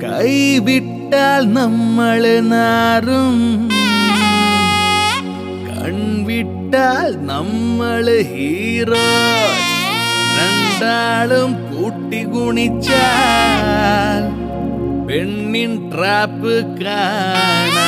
കൈവിട്ടാൽ നമ്മൾ നാറും, കൺവിട്ടാൽ നമ്മൾ ഹീറോ. രണ്ടാളും കൂട്ടിഗുണിച്ചാൽ പെണ്ണിൻ ട്രാപ്പ് കാണാം.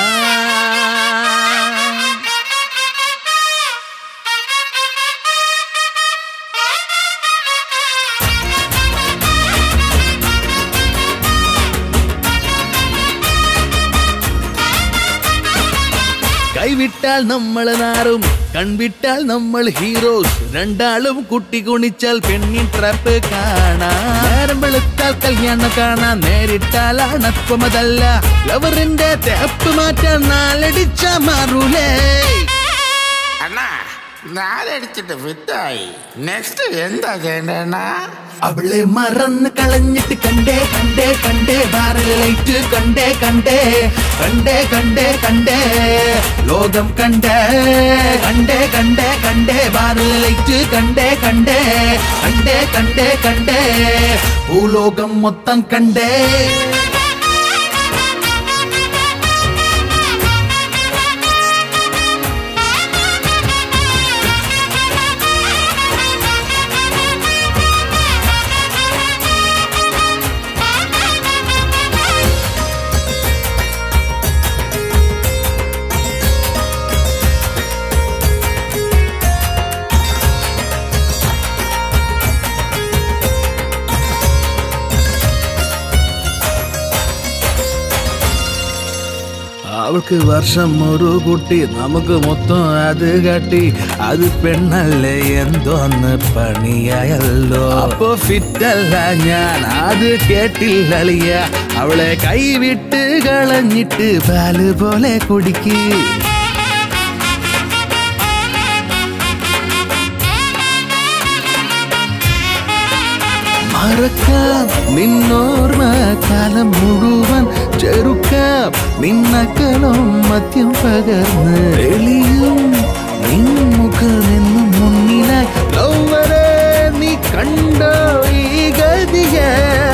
കൈവിട്ടാൽ നമ്മൾ നാറും, കൺവിട്ടാൽ നമ്മൾ ഹീറോസ്. രണ്ടാളും കുട്ടികുണിച്ചാൽ പെണ്ണിൻ ട്രാപ്പ് കാണാം. നേരം വെളുത്താൽ കല്യാണം കാണാൻ, നേരിട്ടാൽ അണപ്പമതല്ല. ലവറിന്റെ തേപ്പ് മാറ്റാൻ നാലടിച്ച മാറൂലേ. അണ്ണാ നാലടിച്ചിട്ട് ഫിറ്റായി. നെക്സ്റ്റ് എന്താ ചെയ്യണ്ടേണ്ണാ? അവളെ മറന്ന് കളഞ്ഞിട്ട് കണ്ടേ കണ്ടേ കണ്ടേ, ബാറിൽ ലൈറ്റ് കണ്ടേ കണ്ടേ കണ്ടേ കണ്ടേ കണ്ടേ, ലോകം കണ്ടേ കണ്ടേ കണ്ടേ കണ്ടേ, ബാറിൽ ലൈറ്റ് കണ്ടേ കണ്ടേ കണ്ടേ കണ്ടേ കണ്ടേ, ഭൂലോകം മൊത്തം കണ്ടേ. അവൾക്ക് വർഷം ഒരു കുട്ടി, നമുക്ക് മൊത്തം അത് കാട്ടി. അത് പെണ്ണല്ലേ എന്തോന്ന് പണിയായല്ലോ. അപ്പൊ ഫിറ്റല്ല ഞാൻ, അത് കേട്ടില്ലളിയ. അവളെ കൈവിട്ട് കളഞ്ഞിട്ട് പാല് പോലെ കുടിക്ക്. മറക്കാം നിന്നോർമ്മ കാലം മുഴുവൻ, ചെറുക്കാം നിന്നക്കലും മദ്യം പകർന്ന് എളിയും നിൻമുഖമെന്നും മുന്നിലായി. ലൗവരെ നീ കണ്ടോ ഈ ഗതിയെ?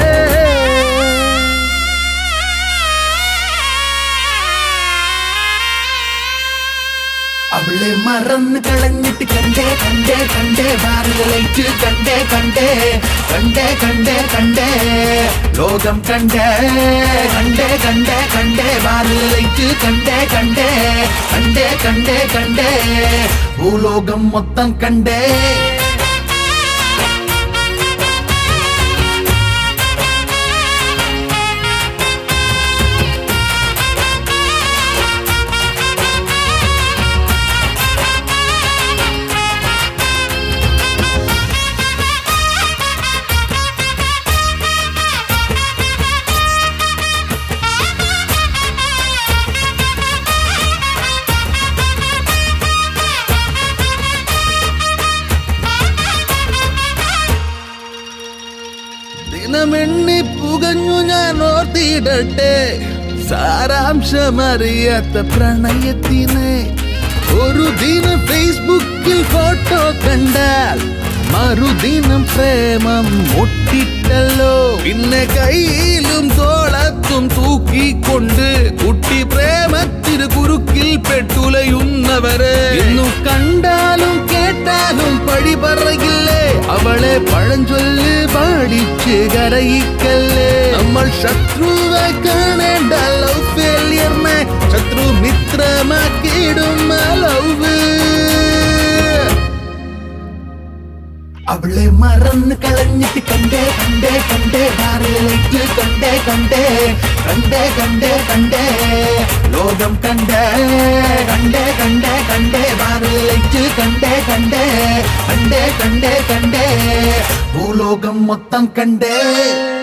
അവളെ മറന്ന് കളഞ്ഞിട്ട് കണ്ടേ കണ്ടേ കണ്ടേ, ബാറിൽ ലൈറ്റ് കണ്ടേ കണ്ടേ കണ്ടേ കണ്ടേ കണ്ടേ, ലോകം കണ്ടേ കണ്ടേ കണ്ടേ കണ്ടേ, ബാറിൽ ലൈറ്റ് കണ്ടേ കണ്ടേ കണ്ടേ കണ്ടേ കണ്ടേ, ഭൂലോകം മൊത്തം കണ്ടേ. ദിനമെണ്ണി പുകഞ്ഞു ഞാൻ ഓർത്തിടട്ടെ, സാരാംശമറിയാത്ത പ്രണയത്തിനെ. ഒരു ദിനം ഫേസ്ബുക്കിൽ ഫോട്ടോ കണ്ടാൽ മറുദിനം പ്രേമം മുട്ടിട്ടല്ലോ. പിന്നെ കയ്യിലും തോളത്തും തൂക്കിക്കൊണ്ട് കുട്ടി പ്രേമത്തിന് കുരുക്കിൽ പെട്ടുലയുന്നവരെ. ഇന്നു കണ്ടാലും കേട്ടാലും പഴി പറയില്ലേ, അവളെ പഴഞ്ചൊല്ല് പാടിച്ച് കരയിക്കല്ലേ. നമ്മൾ ശത്രുവെ കാണേണ്ട ലവ് ഫെയിലിയറിനെ ശത്രു മിത്രമാക്കിയിടും ലവ്. അവളെ മറന്ന് കളഞ്ഞിട്ട് കണ്ടേ കണ്ടേ കണ്ടേ, ബാറിൽ ലൈറ്റ് കണ്ടേ കണ്ടേ കണ്ടേ കണ്ടേ കണ്ടേ, ലോകം കണ്ടേ കണ്ടേ കണ്ടേ കണ്ടേ, ബാറിൽ ലൈറ്റ് കണ്ടേ കണ്ടേ കണ്ടേ കണ്ടേ കണ്ടേ, ഭൂലോകം മൊത്തം കണ്ടേ.